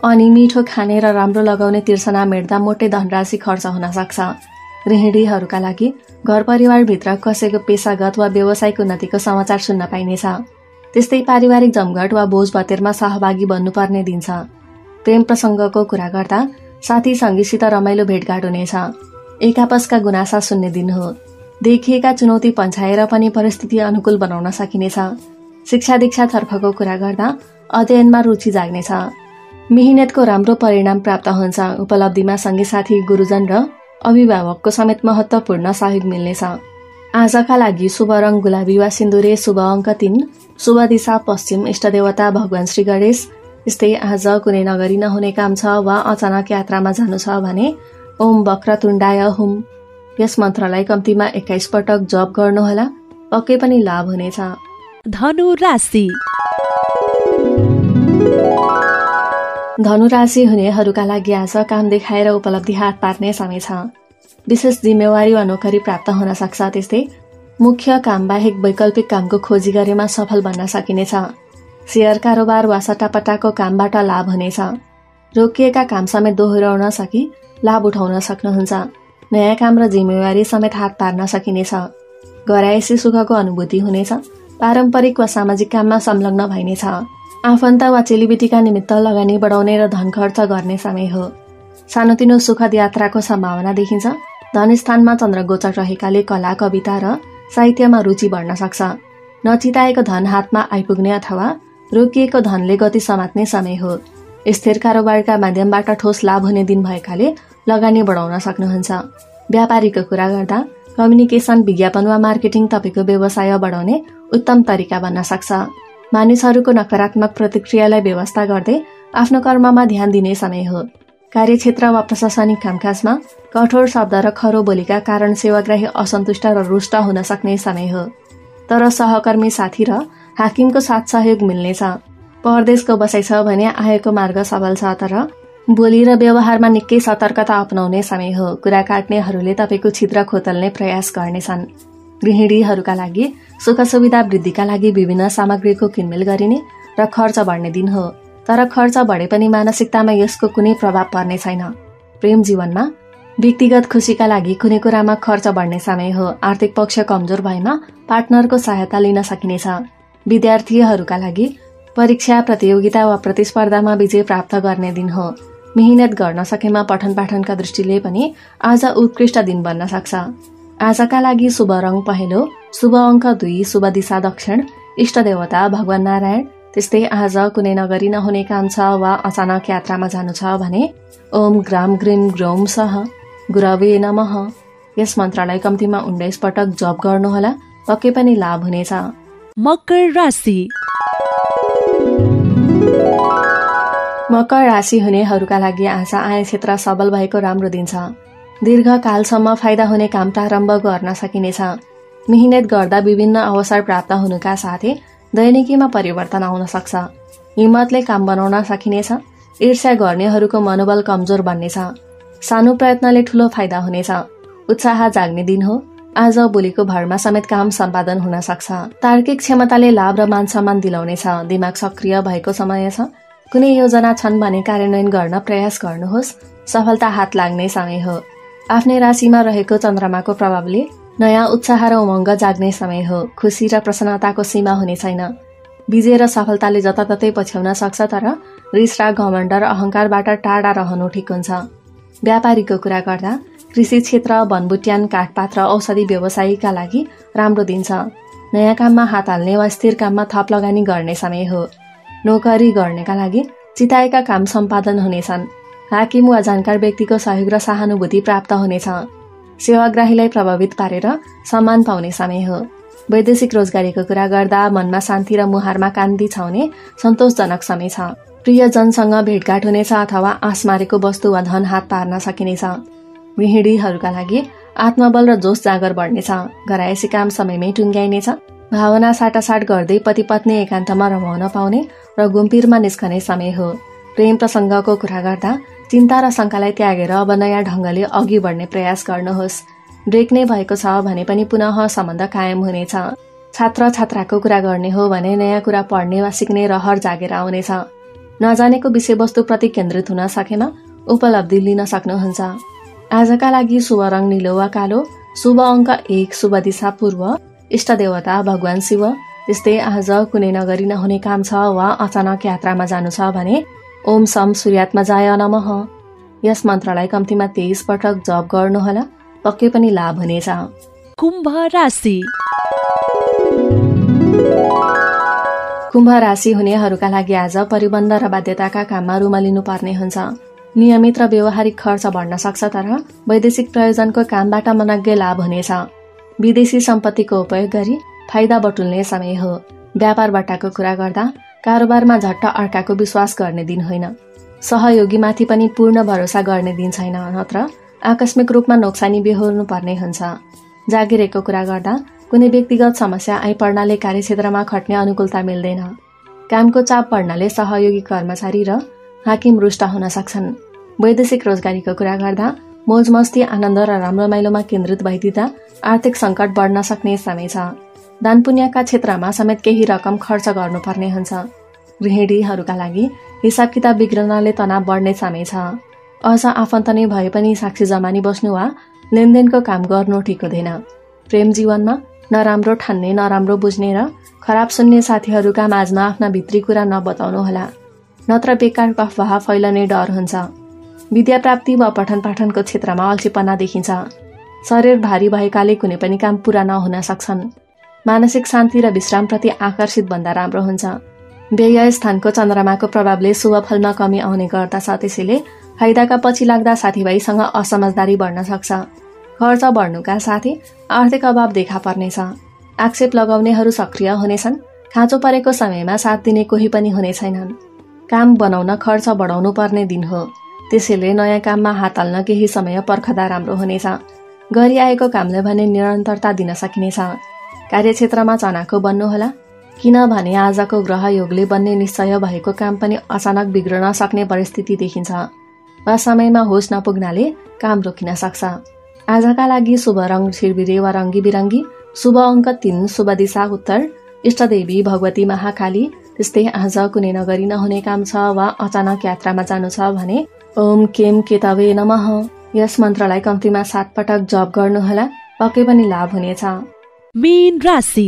अनि मिठो खाने र राम्रो लगाउने तिर्सना मेट्दा मोटे धनराशि खर्च हुन सक्छ। गृहिणीहरूका लागि घर परिवारभित्र कसैको पेशागत वा व्यावसायिक उन्नतिको समाचार सुन्न पाइनेछ। त्यस्तै पारिवारिक जमघट वा भोज भतेरमा सहभागी बन्नुपर्ने दिन छ। प्रेम प्रसङ्गको कुरा गर्दा साथी सङ्गीसित रमाइलो भेटघाट हुनेछ। एक आपसका गुनासा सुन्ने दिन हो। देखिएका चुनौती पन्छाएर पनि परिस्थिति अनुकूल बनाउन सकिनेछ। शिक्षा दीक्षातर्फको कुरा गर्दा अध्ययनमा रुचि जाग्नेछ। मेहनतको राम्रो परिणाम प्राप्त हुन्छ। उपलब्धिमा सँगै साथी, गुरुजन र अभिभावकको समेत महत्त्वपूर्ण सहयोग मिल्नेछ। आजका लागि शुभ रङ गुलाबी वा सिन्दुरे, शुभ अङ्क 3, शुभ दिशा पश्चिम, इष्टदेवता भगवान श्री गणेश। यस्तै आज कुनै नगरी नहुने काम छ वा अचानक यात्रामा जानु छ भने ओम वक्रतुण्डाय हुम यस मन्त्रलाई कम्तीमा 21 पटक जप गर्नुहोला, पक्कै पनि लाभ हुनेछ। धनु राशि। धनु राशि हुनेहरूका लागि आज काम देखाएर उपलब्धि हात पार्ने समय छ। विशेष जिम्मेवारी वा नोकरी प्राप्त हुन सक्छ। त्यस्तै मुख्य काम बाहेक वैकल्पिक कामको खोजी गरेमा सफल बन्न सकिनेछ। शेयर कारोबार वा सट्टापट्टाको कामबाट लाभ हुनेछ। रोकिएका काम समेत दोहोऱ्याउन सकि लाभ उठाउन सक्नुहुन्छ। नयाँ काम र जिम्मेवारी समेत हात पार्न सकिनेछ। घरायसी सुखको अनुभूति हुनेछ। पारम्परिक वा सामाजिक काममा संलग्न भइनेछ। आफन्त वा चेलीबेटीका निमित्त लगानी बढाउने र धन खर्च गर्ने समय हो। सानोतिनो सुखद यात्राको सम्भावना देखिन्छ। धनस्थानमा चन्द्र गोचर रहेकाले कला, कविता र साहित्यमा रुचि बढ्न सक्छ। नचिताएको धन हातमा आइपुग्ने अथवा रोकिएको धनले गति समात्ने समय हो। स्थिर कारोबारका माध्यमबाट ठोस लाभ हुने दिन भएकाले लगानी बढाउन सक्नुहुन्छ। व्यापारीको कुरा गर्दा कम्युनिकेसन, विज्ञापन वा मार्केटिङ तपाईँको व्यवसाय बढाउने उत्तम तरिका बन्न सक्छ। मानिसहरूको नकारात्मक प्रतिक्रियालाई व्यवस्था गर्दै आफ्नो कर्ममा ध्यान दिने समय हो। कार्यक्षेत्र वा प्रशासनिक कामकाजमा कठोर शब्द र खरो बोलीका कारण सेवाग्राही असन्तुष्ट र रुष्ट हुन सक्ने समय हो। तर सहकर्मी, साथी र हाकिमको साथ सहयोग मिल्नेछ। परदेशको बसाइ छ भने आएको मार्ग सबल छ, तर बोली र व्यवहारमा निकै सतर्कता अपनाउने समय हो। कुरा काट्नेहरूले तपाईँको छिद्र खोतल्ने प्रयास गर्नेछन्। गृहिणीहरूका लागि सुख सुविधा वृद्धिका लागि विभिन्न सामग्रीको किनमेल गरिने र खर्च बढ्ने दिन हो। तर खर्च बढे पनि मानसिकतामा यसको कुनै प्रभाव पर्ने छैन। प्रेम जीवनमा व्यक्तिगत खुसीका लागि कुनै कुरामा खर्च बढ्ने समय हो। आर्थिक पक्ष कमजोर भएमा पार्टनरको सहायता लिन सकिनेछ। विद्यार्थीहरूका लागि परीक्षा, प्रतियोगिता वा प्रतिस्पर्धामा विजय प्राप्त गर्ने दिन हो। मेहनत गर्न सकेमा पठन पाठनका दृष्टिले पनि आज उत्कृष्ट दिन बन्न सक्छ। आजका लागि शुभ रङ पहेँलो, शुभ अङ्क 2, शुभ दिशा दक्षिण, इष्टदेवता भगवान नारायण। त्यस्तै आज कुनै नगरी नहुने काम छ वा अचानक यात्रामा जानु छ भने ओम ग्राम ग्रीम ग्रौम सह गुरवे नमः यस मन्त्रलाई कम्तीमा 19 पटक जप गर्नुहोला, पक्कै पनि लाभ हुनेछ। मकर राशि। मकर राशि हुनेहरूका लागि आज आय क्षेत्र सबल भएको राम्रो दिन छ। दीर्घकालसम्म फाइदा हुने काम प्रारम्भ गर्न सकिनेछ। मेहनत गर्दा विभिन्न अवसर प्राप्त हुनुका साथै दैनिकीमा परिवर्तन आउन सक्छ। हिम्मतले काम बनाउन सकिनेछ। ईर्ष्या गर्नेहरूको मनोबल कमजोर बन्नेछ। सानो प्रयत्नले ठूलो फाइदा हुनेछ। उत्साह जाग्ने दिन हो। आज बोलीको भरमा समेत काम सम्पादन हुन सक्छ। तार्किक क्षमताले लाभ र मान सम्मान दिलाउनेछ। दिमाग सक्रिय भएको समय छ। कुनै योजना छन् भने कार्यान्वयन गर्न प्रयास गर्नुहोस्, सफलता हात लाग्ने समय हो। आफ्नै राशिमा रहेको चन्द्रमाको प्रभावले नयाँ उत्साह र उमङ्ग जाग्ने समय हो। खुसी र प्रसन्नताको सीमा हुने छैन। विजय र सफलताले जताततै पछ्याउन सक्छ, तर रिस र घमण्ड र अहंकारबाट टाढा रहनु ठिक हुन्छ। व्यापारीको कुरा गर्दा कृषि क्षेत्र, वनबुट्यान, काठपात र औषधि व्यवसायीका लागि राम्रो दिन छ। नयाँ काममा हात हाल्ने वा स्थिर काममा थप लगानी गर्ने समय हो। नोकरी गर्नेका लागि चिताएका काम सम्पादन हुनेछन्। हाकिम वा जानकार व्यक्तिको सहयोग र सहानुभूति प्राप्त हुनेछ। सेवाग्राहीलाई प्रभावित पारेर सम्मान पाउने समय हो। वैदेशिक रोजगारीको कुरा गर्दा मनमा शान्ति र मुहारमा कान्ति छाउने सन्तोषजनक समय छ। प्रियजनसँग भेटघाट हुनेछ अथवा आश मारेको वस्तु वा धन हात पार्न सकिनेछ। गृहिणीहरूका लागि आत्मबल र जोश जाँगर बढ्नेछ। घरायसी काम समयमै टुङ्ग्याइनेछ। भावना साटासाट गर्दै पति पत्नी एकान्तमा रमाउन पाउने र घुमफिरमा निस्कने समय हो। प्रेम प्रसङ्गको कुरा गर्दा चिन्ता र शङ्कालाई त्यागेर अब नयाँ ढङ्गले अघि बढ्ने प्रयास गर्नुहोस्। ब्रेक नै भएको छ भने पनि पुनः सम्बन्ध कायम हुनेछ। छात्र छात्राको कुरा गर्ने हो भने नयाँ कुरा पढ्ने वा सिक्ने रहर जागेर आउनेछ। नजानेको विषयवस्तुप्रति केन्द्रित हुन सकेमा उपलब्धि लिन सक्नुहुन्छ। आजका लागि शुभ रङ नीलो वा कालो, शुभ अङ्क 1, शुभ दिशा पूर्व, इष्ट देवता भगवान शिव। त्यस्तै आज कुनै नगरी नहुने काम छ वा अचानक यात्रामा जानु छ भने ओम सम सूर्यात्मजाय नमः यस मन्त्रलाई कम्तीमा 23 पटक जप गर्नुहोला, पक्कै पनि लाभ हुनेछ। कुम्भ राशि। कुम्भ राशि हुनेहरूका लागि आज परिबन्ध र बाध्यताका काममा रुम लिनुपर्ने हुन्छ। नियमित र व्यवहारिक खर्च बढ्न सक्छ, तर वैदेशिक प्रयोजनको कामबाट मनग्गे लाभ हुनेछ। विदेशी सम्पत्तिको उपयोग गरी फाइदा बटुल्ने समय हो। व्यापारबट्टाको कुरा गर्दा कारोबारमा झट्ट अर्काको विश्वास गर्ने दिन होइन। सहयोगीमाथि पनि पूर्ण भरोसा गर्ने दिन छैन, नत्र आकस्मिक रूपमा नोक्सानी बेहोर्नु पर्ने हुन्छ। जागिरेको कुरा गर्दा कुनै व्यक्तिगत समस्या आइपर्नाले कार्यक्षेत्रमा खट्ने अनुकूलता मिल्दैन। कामको चाप बढ्नाले सहयोगी कर्मचारी र हाकिम रुष्ट हुन सक्छन्। वैदेशिक रोजगारीको कुरा गर्दा मोजमस्ती, आनन्द र रमाइलोमा केन्द्रित भइदिँदा आर्थिक सङ्कट बढ्न सक्ने समय छ। दान पुण्यका क्षेत्रमा समेत केही रकम खर्च गर्नुपर्ने हुन्छ। गृहिणीहरूका लागि हिसाब किताब बिग्रनाले तनाव बढ्ने समय छ। अझ आफन्त नै भए पनि साक्षी जमानी बस्नु वा लेनदेनको काम गर्नु ठिक हुँदैन। प्रेम जीवनमा नराम्रो ठान्ने, नराम्रो बुझ्ने र खराब सुन्ने साथीहरूका माझमा आफ्ना भित्री कुरा नबताउनुहोला, नत्र बेकार अफवाह फैलने डर हुन्छ। विद्या प्राप्ति वा पठन पाठनको क्षेत्रमा अल्छीपना देखिन्छ। शरीर भारी भएकाले कुनै पनि काम पूरा नहुन सक्छन्। मानसिक शान्ति र विश्रामप्रति आकर्षित भन्दा राम्रो हुन्छ। व्यय स्थानको चन्द्रमाको प्रभावले शुभ फलमा कमी आउने गर्दछ, त्यसैले फाइदाका पछि लाग्दा साथीभाइसँग असमझदारी बढ्न सक्छ। खर्च बढ्नुका साथै आर्थिक अभाव देखा पर्नेछ। आक्षेप लगाउनेहरू सक्रिय हुनेछन्। खाँचो परेको समयमा साथ दिने कोही पनि हुने छैनन्। काम बनाउन खर्च बढाउनु पर्ने दिन हो, त्यसैले नयाँ काममा हात हाल्न केही समय पर्खदा राम्रो हुनेछ। गरिआएको कामले भने निरन्तरता दिन सकिनेछ। कार्यक्षेत्रमा चनाखो बन्नुहोला, किनभने आजको ग्रह योगले बन्ने निश्चय भएको काम पनि अचानक बिग्रन सक्ने परिस्थिति देखिन्छ वा समयमा होस नपुग्नाले काम रोकिन सक्छ। आजका लागि शुभ रङ छिरबिरे वा रङ्गी बिरङ्गी, शुभ अङ्क 3, शुभ दिशा उत्तर, इष्टदेवी भगवती महाकाली। त्यस्तै आज कुनै नगरी नहुने काम छ वा अचानक यात्रामा जानु छ भने ओम केम केतवे नमः यस मन्त्रलाई कम्तीमा 7 पटक जप गर्नुहोला, पक्कै पनि लाभ हुनेछ। मीन राशि।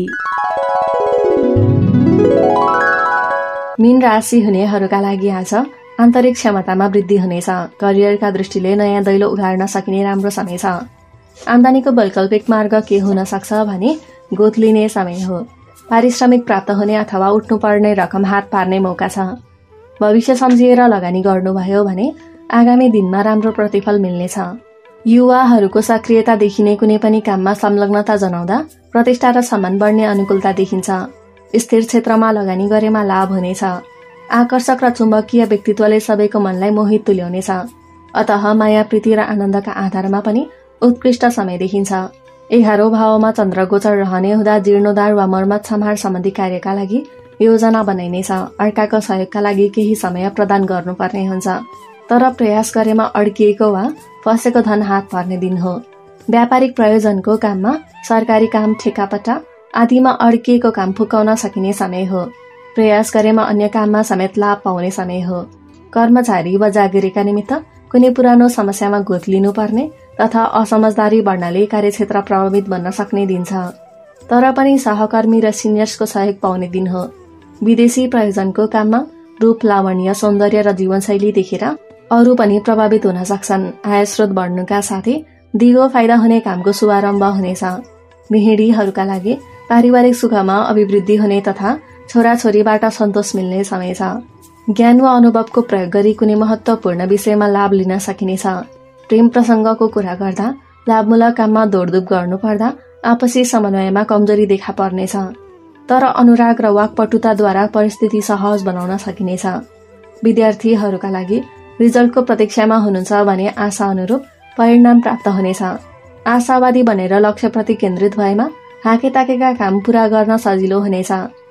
मीन राशि हुनेहरूका लागि आज आन्तरिक क्षमतामा वृद्धि हुनेछ। करियरका दृष्टिले नयाँ दैलो उघार्न सकिने राम्रो समय छ। आम्दानीको वैकल्पिक मार्ग के हुन सक्छ भने गोथ लिने समय हो। पारिश्रमिक प्राप्त हुने अथवा उठ्नुपर्ने रकम हात पार्ने मौका छ। भविष्य सम्झिएर लगानी गर्नुभयो भने आगामी दिनमा राम्रो प्रतिफल मिल्नेछ। युवाहरूको सक्रियता देखिने कुनै पनि काममा संलग्नता जनाउँदा प्रतिष्ठा र सम्मान बढ्ने अनुकूलता देखिन्छ। स्थिर क्षेत्रमा लगानी गरेमा लाभ हुनेछ। आकर्षक र चुम्बकीय व्यक्तित्वले सबैको मनलाई मोहित तुल्याउनेछ। अतः माया, प्रीति र आनन्दका आधारमा पनि उत्कृष्ट समय देखिन्छ। 11औं भावमा चन्द्र गोचर रहने हुँदा जीर्णोद्धार वा मर्मत सम्हार सम्बन्धी कार्यका लागि योजना बनाइनेछ। अर्काको सहयोगका लागि केही समय प्रदान गर्नुपर्ने हुन्छ, तर प्रयास गरेमा अड्किएको वा फसेको धन हात पर्ने दिन हो। व्यापारिक प्रयोजनको काममा, सरकारी काम, ठेकापट्टा आदिमा अड्किएको काम फुकाउन सकिने समय हो। प्रयास गरेमा अन्य काममा समेत लाभ पाउने समय हो। कर्मचारी वा जागिरेका निमित्त कुनै पुरानो समस्यामा गोथ लिनुपर्ने तथा असमझदारी बढ्नाले कार्यक्षेत्र प्रभावित बन्न सक्ने दिन छ, तर पनि सहकर्मी र सिनियर्सको सहयोग पाउने दिन हो। विदेशी प्रयोजनको काममा रूप, लावण्य, सौन्दर्य र जीवनशैली देखेर अरू पनि प्रभावित हुन सक्छन्। आय स्रोत बढ्नुका साथै दिगो फाइदा हुने कामको शुभारम्भ हुनेछ। गृहिणीहरूका लागि पारिवारिक सुखमा अभिवृद्धि हुने तथा छोराछोरीबाट सन्तोष मिल्ने समय छ। ज्ञान वा अनुभवको प्रयोग गरी कुनै महत्त्वपूर्ण विषयमा लाभ लिन सकिनेछ। प्रेम प्रसङ्गको कुरा गर्दा लाभमूलक काममा दौडधुप गर्नुपर्दा आपसी समन्वयमा कमजोरी देखा पर्नेछ, तर अनुराग र वाकपटुताद्वारा परिस्थिति सहज बनाउन सकिनेछ। विद्यार्थीहरूका लागि रिजल्टको प्रतीक्षामा हुनुहुन्छ भने आशा अनुरूप परिणाम प्राप्त हुनेछ। आशावादी बनेर लक्ष्यप्रति केन्द्रित भएमा हाकेताकेका काम पूरा गर्न सजिलो हुनेछ।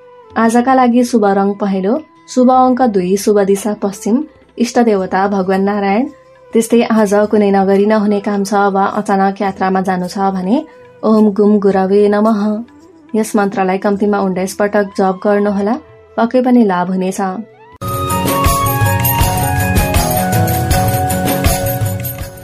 आजका लागि शुभ रङ पहेँलो, शुभ अङ्क 2, शुभ दिशा पश्चिम, इष्ट देवता भगवान नारायण। त्यस्तै आज कुनै नगरी नहुने काम छ वा अचानक यात्रामा जानु छ भने ओम गुम गुरवे नमः यस मन्त्रलाई कम्तीमा 19 पटक जप गर्नुहोला, पक्कै पनि लाभ हुनेछ।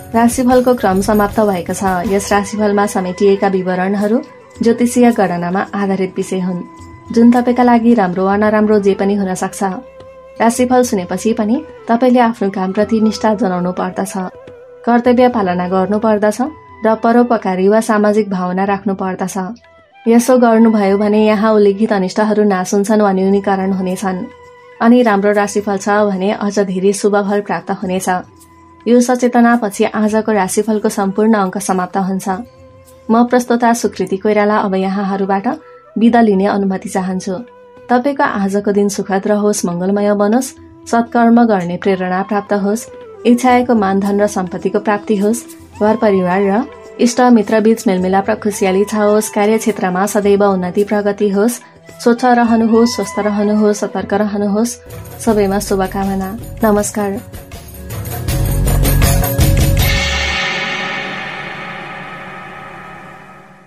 राशिफलको क्रम समाप्त भएको छ। यस राशिफलमा समेटिएका विवरणहरू ज्योतिषीय गणनामा आधारित विषय हुन्, जुन तपाईका लागि राम्रो वा नराम्रो जे पनि हुन सक्छ। राशिफल सुनेपछि पनि तपाईले आफ्नो कामप्रति निष्ठा जनाउनु पर्दछ, कर्तव्य पालना गर्नु पर्दछ र परोपकारी वा सामाजिक भावना राख्नु पर्दछ। यसो गर्नुभयो भने यहाँ उल्लेखित अनिष्टहरू नाश हुन्छन् वा न्यूनीकरण हुनेछन्, अनि राम्रो राशिफल छ भने अझ धेरै शुभ फल प्राप्त हुनेछ। यो सचेतनापछि आजको राशिफलको सम्पूर्ण अङ्क समाप्त हुन्छ। म प्रस्तोता सुकृति कोइराला अब यहाँहरूबाट बिदा लिने अनुमति चाहन्छु। तपाईको आजको दिन सुखद रहोस्, मंगलमय बनोस्, सत्कर्म गर्ने प्रेरणा प्राप्त होस्, इच्छाएको मानधन र सम्पत्तिको प्राप्ति होस्, घर परिवार र इष्ट मित्र बीच मेलमिलाप र खुसियाली छाओस्, कार्यक्षेत्रमा सदैव उन्नति प्रगति होस्, स्वच्छ रहनुहोस्, स्वस्थ रहनुहोस्, सतर्क रहनुहोस्। सबैमा शुभकामना। नमस्कार।